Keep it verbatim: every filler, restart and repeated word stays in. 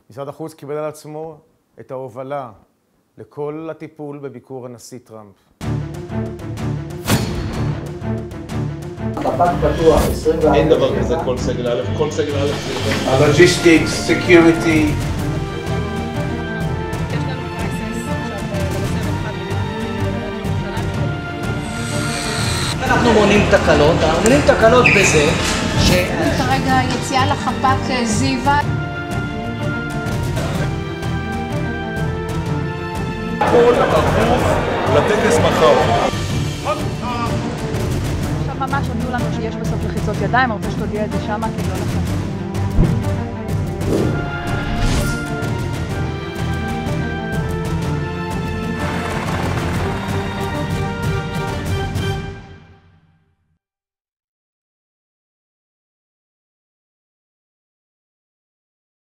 משרד החוץ קיבל על עצמו את ההובלה לכל הטיפול בביקור הנשיא טראמפ. חפ"ק פתוח, עשרים וארבע. אין דבר כזה כל סגל א', כל סגל א' זה... הלוג'יסטיקס, סקיוריטי. אנחנו מונים תקלות, אנחנו מונים תקלות בזה ש... כרגע יציאה לחפ"ק זיווה. כל הכפוף לטקס מחר. עכשיו ממש הודיעו לנו שיש בסוף לחיצות ידיים, אני רוצה שתודיע את זה שמה, כי לא נכון.